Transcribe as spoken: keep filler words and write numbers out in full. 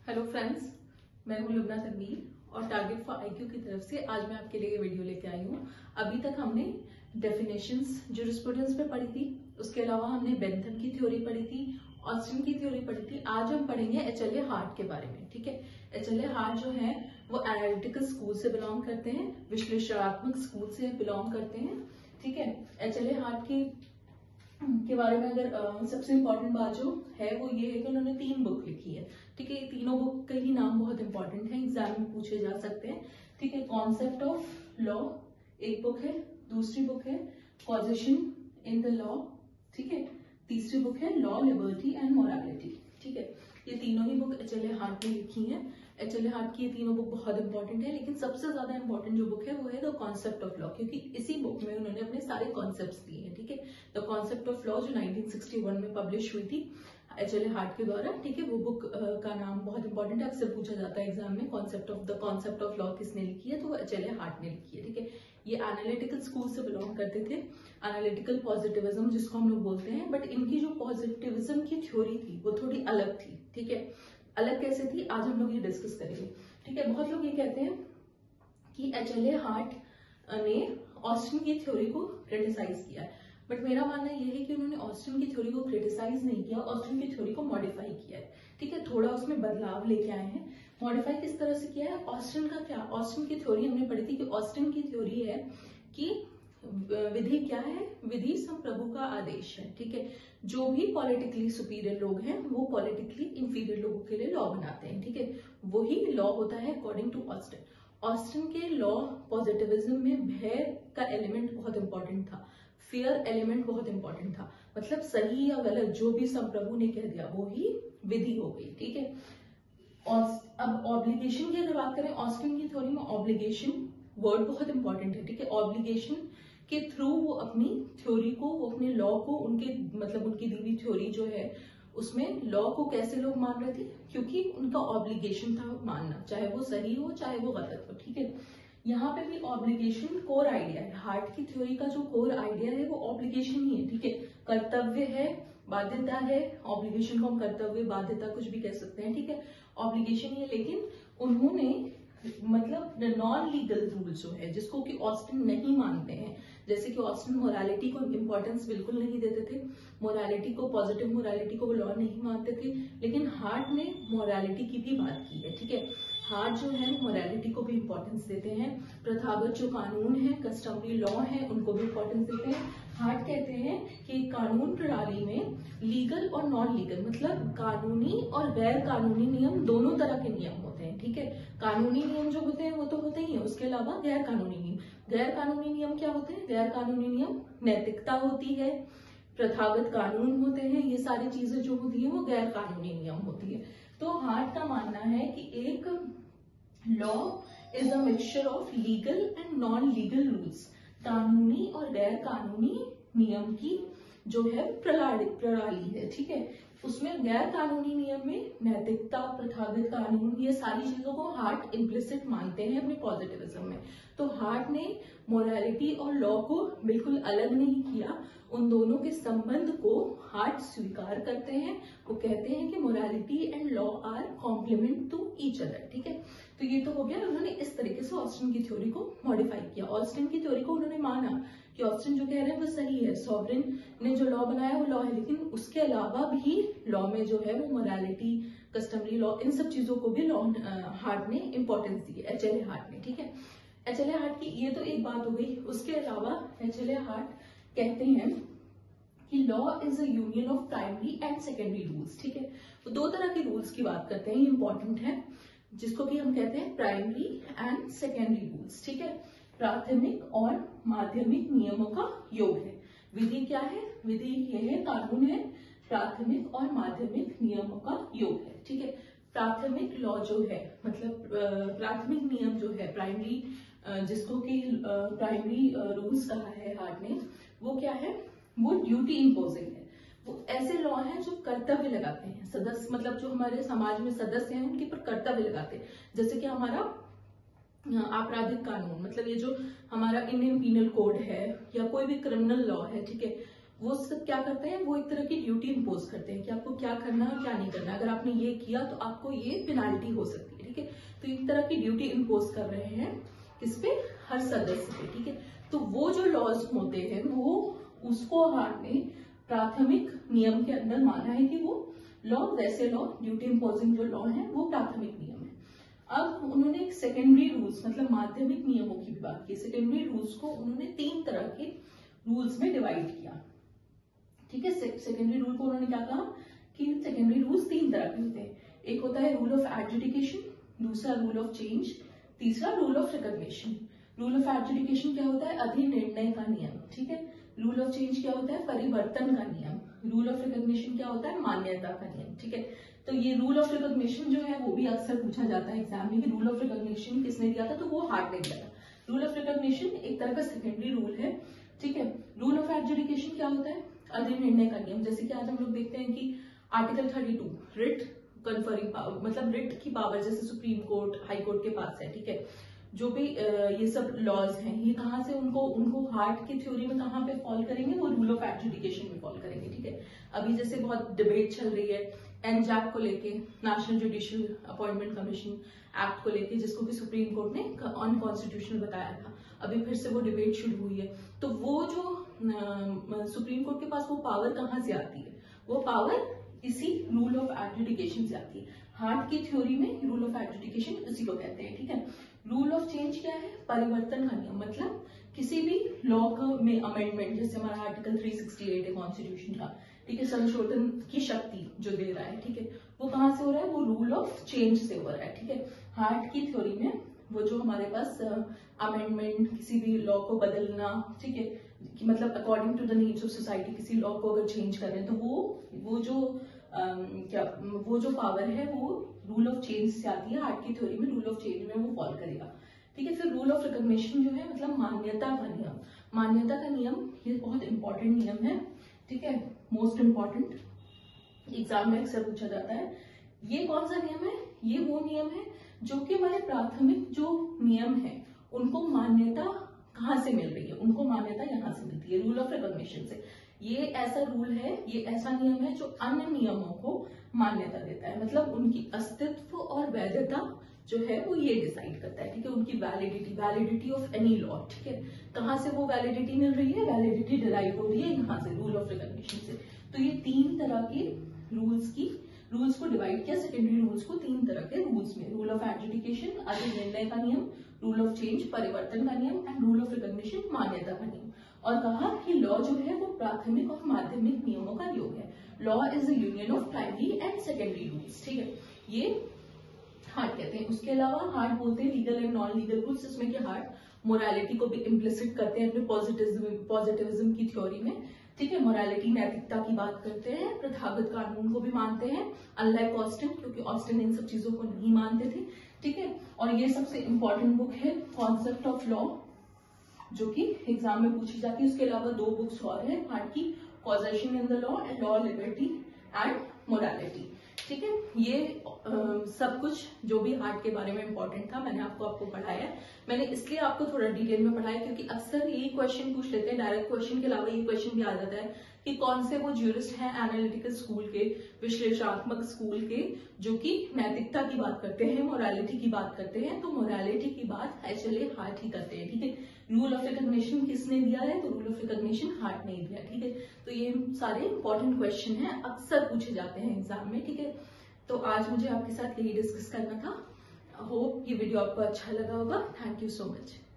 Hello friends, मैं हूं लुबना तनवीर और टारगेट फॉर आईक्यू की तरफ से आज मैं आपके लिए ये वीडियो लेके आई हूं। अभी तक हमने डेफिनेशंस जूरिस्प्रूडेंस पे पढ़ी थी, उसके अलावा हमने बेंथम की थ्योरी पढ़ी थी, ऑस्टिन की थ्योरी पढ़ी थी। आज हम पढ़ेंगे एचएलए हार्ट के बारे में। ठीक है, एचएलए हार्ट जो है वो एनालिटिकल स्कूल से बिलोंग करते हैं, विश्लेषणात्मक स्कूल से बिलोंग करते हैं। ठीक है, एचएलए हार्ट की के बारे में अगर आ, सबसे इम्पोर्टेंट बात जो है वो ये है कि उन्होंने तीन बुक लिखी है। ठीक है, ये तीनों बुक के ही नाम बहुत इंपॉर्टेंट है, एग्जाम में पूछे जा सकते हैं। ठीक है, कॉन्सेप्ट ऑफ लॉ एक बुक है, दूसरी बुक है कॉजेशन इन द लॉ। ठीक है, तीसरी बुक है लॉ, लिबर्टी एंड मोरालिटी। ठीक है, ये तीनों ही बुक एचएलए हार्ट ने लिखी है। एचएलए हार्ट की ये तीनों बुक बहुत इंपॉर्टेंट है, लेकिन सबसे ज्यादा इंपॉर्टेंट जो बुक है वो है द कॉन्सेप्ट ऑफ लॉ, क्योंकि इसी बुक में उन्होंने अपने सारे कॉन्सेप्ट्स दिए हैं। ठीक है, द कॉन्सेप्ट ऑफ लॉ जो नाइनटीन सिक्सटी वन में पब्लिश हुई थी एचएलए हार्ट के द्वारा। ठीक है, वो बुक का नाम बहुत इंपॉर्टेंट है, अक्सर पूछा जाता है एग्जाम में, concept of the concept of law किसने लिखी है, तो वो एचएलए हार्ट ने लिखी है। ठीक है, ये एनालिटिकल स्कूल से बिलोंग करते थे, एनालिटिकल पॉजिटिविज्म जिसको हम लोग बोलते हैं। बट इनकी जो पॉजिटिविज्म की थ्योरी थी वो थोड़ी अलग थी। ठीक है, अलग कैसे थी आज हम लोग ये डिस्कस करेंगे। ठीक है, बहुत लोग ये कहते हैं कि एचएलए हार्ट ने ऑस्टिन की थ्योरी को क्रिटिसाइज किया है, बट मेरा मानना ये है कि उन्होंने ऑस्टिन की थ्योरी को क्रिटिसाइज नहीं किया, ऑस्टिन की थ्योरी को मॉडिफाई किया है। ठीक है, थोड़ा उसमें बदलाव लेके आए हैं। मॉडिफाई किस तरह से किया है? ऑस्टिन का क्या, ऑस्टिन की थ्योरी हमने पढ़ी थी कि ऑस्टिन की थ्योरी है कि विधि क्या है, विधि संप्रभु का आदेश है। ठीक है, जो भी पॉलिटिकली सुपीरियर लोग हैं वो पॉलिटिकली इंफीरियर लोगों के लिए लॉ बनाते हैं। ठीक है, वही लॉ होता है अकॉर्डिंग टू ऑस्टिन। ऑस्टिन के लॉ पॉजिटिविज्म में भय का एलिमेंट बहुत इंपॉर्टेंट था, फियर एलिमेंट बहुत इंपॉर्टेंट था। मतलब सही या गलत जो भी संप्रभु ने कह दिया वो ही विधि हो गई। ठीक है, और अब ऑब्लिगेशन की अगर बात करें, ऑस्टिन की थ्योरी में ऑब्लिगेशन वर्ड बहुत इंपॉर्टेंट है। ठीक है, ऑब्लिगेशन के थ्रू वो अपनी थ्योरी को, वो अपने लॉ को, उनके मतलब उनकी दी हुई थ्योरी जो है उसमें लॉ को कैसे लोग मान रहे थे, क्योंकि उनका ऑब्लिगेशन था मानना, चाहे वो सही हो चाहे वो गलत हो। ठीक है, यहाँ पे भी ऑब्लिगेशन कोर आइडिया है। हार्ट की थ्योरी का जो कोर आइडिया है वो ऑब्लिगेशन ही है। ठीक है, कर्तव्य है, बाध्यता है, ऑब्लिगेशन को हम कर्तव्य, बाध्यता कुछ भी कह सकते हैं। ठीक है, ऑब्लिगेशन ही है, लेकिन उन्होंने मतलब नॉन लीगल रूल जो है जिसको कि ऑस्टिन नहीं मानते हैं, जैसे कि ऑस्टिन मोरालिटी को इंपॉर्टेंस बिल्कुल नहीं देते थे, मोरालिटी को, पॉजिटिव मोरालिटी को वो लॉ नहीं मानते थे, लेकिन हार्ट ने मोरालिटी की भी बात की है। ठीक है, हार्ट जो है मोरालिटी को भी इंपॉर्टेंस देते हैं, प्रथागत जो कानून है, कस्टमरी लॉ है, उनको भी इंपॉर्टेंस देते हैं। हार्ट कहते हैं कि कानून प्रणाली में लीगल और नॉन लीगल मतलब कानूनी और गैर कानूनी नियम दोनों तरह के नियम होते हैं। ठीक है, कानूनी नियम जो होते हैं वो तो होते ही है, उसके अलावा गैर कानूनी नियम। गैर कानूनी नियम क्या होते हैं? गैर कानूनी नियम नैतिकता होती है, प्रथागत कानून होते हैं, ये सारी चीजें जो होती है वो गैर कानूनी नियम होती है। तो हार्ट का मानना है कि एक law is a mixture of legal and non legal rules, कानूनी और गैर कानूनी नियम की जो है प्रणाली है। ठीक है, उसमें गैर कानूनी नियम में नैतिकता, प्रथागत कानून, ये सारी चीजों को हार्ट इम्प्लिसिट मानते हैं अपने पॉजिटिविज्म में। तो हार्ट ने मोरालिटी और लॉ को बिल्कुल अलग नहीं किया, उन दोनों के संबंध को हार्ट स्वीकार करते हैं। वो कहते हैं कि morality and law are complement to each other. ठीक है, तो ये तो हो गया, उन्होंने इस तरीके से ऑस्टिन की थ्योरी को मॉडिफाई किया। ऑस्टिन की थ्योरी को उन्होंने माना कि ऑस्टिन जो कह रहे हैं वो सही है, सॉवरेन ने जो लॉ बनाया वो लॉ है, लेकिन उसके अलावा भी लॉ में जो है वो मोरालिटी, कस्टमरी लॉ, इन सब चीजों को भी लॉ हार्ट ने इंपॉर्टेंस दी है, एचएलए हार्ट ने। ठीक है, एचएलए हार्ट की ये तो एक बात हो गई। उसके अलावा एचएलए हार्ट कहते हैं कि law is a union of primary and secondary rules. ठीक है, तो दो तरह के रूल्स की बात करते हैं, ये इंपॉर्टेंट है, जिसको कि हम कहते हैं प्राइमरी एंड सेकेंडरी रूल्स। ठीक है, प्राथमिक और माध्यमिक नियमों का योग है। विधि क्या है? विधि ये है, कानून है, प्राथमिक और माध्यमिक नियमों का योग है। ठीक है, प्राथमिक लॉ जो है मतलब प्राथमिक नियम जो है, प्राइमरी, जिसको कि प्राइमरी रूल्स कहा है हार्ट ने, वो क्या है? वो ड्यूटी इम्पोजिंग है। वो ऐसे लॉ हैं जो कर्तव्य लगाते हैं, सदस्य मतलब जो हमारे समाज में सदस्य हैं उनके पर कर्तव्य लगाते हैं। जैसे कि हमारा आपराधिक कानून, मतलब ये जो हमारा इंडियन पीनल कोड है या कोई भी क्रिमिनल लॉ है, ठीक है, वो सब क्या करते हैं, वो एक तरह की ड्यूटी इम्पोज करते हैं कि आपको क्या करना है क्या नहीं करना, अगर आपने ये किया तो आपको ये पेनाल्टी हो सकती है, ठीक है। तो एक तरह की ड्यूटी इम्पोज कर रहे हैं किस पे, हर सदस्य पे, ठीक है। तो वो जो लॉज होते हैं वो उसको हार्ट ने प्राथमिक नियम के अंदर माना है कि वो लॉ, वैसे लॉ, ड्यूटी इम्पोजिंग जो लॉ है वो प्राथमिक नियम है। अब उन्होंने एक सेकेंडरी रूल्स मतलब माध्यमिक नियमों की भी बात की। सेकेंडरी रूल्स को उन्होंने तीन तरह के रूल्स में डिवाइड किया, ठीक है। सेकेंडरी रूल को उन्होंने क्या कहा कि सेकेंडरी रूल्स तीन तरह के होते हैं। एक होता है रूल ऑफ एडजुडिकेशन, दूसरा रूल ऑफ चेंज, तीसरा rule of recognition. Rule of adjudication क्या होता है, अधिनिर्णय का नियम, ठीक है। रूल ऑफ चेंज क्या होता है, परिवर्तन का नियम। रूल ऑफ रिकॉग्निशन क्या होता है, मान्यता का नियम, ठीक है। तो ये रूल ऑफ रिकॉग्निशन जो है वो भी अक्सर पूछा जाता है एग्जाम में कि रूल ऑफ रिकॉग्निशन किसने दिया था, तो वो हार्ट ने दिया था। रूल ऑफ रिकॉग्निशन एक तरह का सेकेंडरी रूल है, ठीक है। रूल ऑफ एडजुडिकेशन क्या होता है, अधिनिर्णय का नियम। जैसे कि आज हम लोग देखते हैं कि article thirty two writ conferring power, मतलब रिट की पावर जैसे सुप्रीम कोर्ट, हाई कोर्ट के पास है, ठीक है। जो भी ये सब लॉज हैं ये कहाँ से उनको उनको हार्ट की थ्योरी में कहाँ पे फॉल करेंगे, वो रूल ऑफ एडजुडिकेशन में फॉल करेंगे, ठीक है। अभी जैसे बहुत डिबेट चल रही है एनजैक को लेके, national judicial appointment commission act को लेके, जिसको कि सुप्रीम कोर्ट ने अनकॉन्स्टिट्यूशनल बताया था। अभी फिर से वो डिबेट शुरू हुई है। तो वो जो सुप्रीम कोर्ट के पास वो पावर कहाँ से आती है, वो पावर इसी रूल ऑफ एडजुडिकेशन से आती है। हार्ट की थ्योरी में रूल ऑफ एडजुडिकेशन इसी को कहते हैं, ठीक है। रूल ऑफ चेंज क्या है, परिवर्तन का नियम, मतलब किसी भी लॉ में अमेंडमेंट, जैसे हमारा आर्टिकल थ्री सिक्सटी एट है कॉन्स्टिट्यूशन का, ठीक है, संशोधन की शक्ति जो दे रहा है, ठीक है, वो कहाँ से हो रहा है, वो रूल ऑफ चेंज से हो रहा है, ठीक है। हार्ट की थ्योरी में वो जो हमारे पास अमेंडमेंट, किसी भी लॉ को बदलना, ठीक है, कि मतलब according to the needs of society किसी लॉ को अगर चेंज कर रहे हैं तो वो वो जो um, क्या वो जो पावर है वो रूल ऑफ चेंज से आती है। हार्ट की थ्योरी में रूल ऑफ चेंज में वो फॉल करेगा, ठीक है। फिर रूल ऑफ रिकॉग्निशन जो है मतलब मान्यता का नियम। मान्यता का नियम ये बहुत इंपॉर्टेंट नियम है, ठीक है, मोस्ट इंपॉर्टेंट, एग्जाम में अक्सर पूछा जाता है। ये कौन सा नियम है, ये वो नियम है जो कि हमारे प्राथमिक जो नियम है उनको मान्यता कहाँ से मिल रही है, उनको मान्यता यहाँ से मिलती है, रूल ऑफ रिकॉग्निशन से। ये ऐसा रूल है, ये ऐसा नियम है जो अन्य नियमों को मान्यता देता है, मतलब उनकी अस्तित्व और वैधता जो है वो ये डिसाइड करता है, ठीक है। उनकी validity, validity of any law, ठीक है, कहाँ से वो वैलिडिटी मिल रही है, वैलिडिटी डिराइव हो रही है यहाँ से, रूल ऑफ रिकॉग्निशन से। तो ये तीन तरह के रूल्स की रूल्स को डिवाइड किया, सेकेंडरी रूल्स को तीन तरह के रूल्स में, रूल ऑफ एडजुडिकेशन, अधिनिर्णय का नियम, रूल ऑफ चेंज, परिवर्तन का नियम, एंड रूल ऑफ रिकॉग्निशन, मान्यता का नियम। और कहा कि लॉ जो है वो प्राथमिक और माध्यमिक नियमों का योग है। Law is the union of primary and secondary rules, ठीक है, ये हार्ट कहते हैं। उसके अलावा हार्ट बोलते हैं legal and non legal rules, जिसमें कि हार्ट मोरालिटी को भी इम्प्लिसिट करते हैं अपने पॉजिटिविज्म पॉजिटिविज्म की थ्योरी में, ठीक है। मोरालिटी, नैतिकता की बात करते हैं, प्रथागत कानून को भी मानते हैं, अनलाइक ऑस्टिन, क्योंकि ऑस्टिन इन सब चीजों को नहीं मानते थे, ठीक है। और ये सबसे इंपॉर्टेंट बुक है कॉन्सेप्ट ऑफ लॉ, जो कि एग्जाम में पूछी जाती है। उसके अलावा दो बुक्स और है हार्ट की, causation in the law and law, liberty and morality, ठीक है। ये आ, सब कुछ जो भी हार्ट के बारे में इंपॉर्टेंट था मैंने आपको आपको पढ़ाया है। मैंने इसलिए आपको थोड़ा डिटेल में पढ़ाया क्योंकि अक्सर यही क्वेश्चन पूछ लेते हैं, डायरेक्ट क्वेश्चन के अलावा ये क्वेश्चन भी आ जाता है कि कौन से वो ज्यूरिस्ट हैं एनालिटिकल स्कूल के, विश्लेषणात्मक स्कूल के, जो कि नैतिकता की बात करते हैं, मोरालिटी की बात करते हैं। तो मोरालिटी की बात एक्चुअली हार्ट ही करते हैं, ठीक है। रूल ऑफ रिकॉग्निशन किसने दिया है, तो रूल ऑफ रिकॉग्निशन हार्ट ने दिया, ठीक है। तो ये सारे इंपॉर्टेंट क्वेश्चन हैं, अक्सर पूछे जाते हैं एग्जाम में, ठीक है। तो आज मुझे आपके साथ यही डिस्कस करना था। होप ये वीडियो आपको अच्छा लगा होगा। Thank you so much.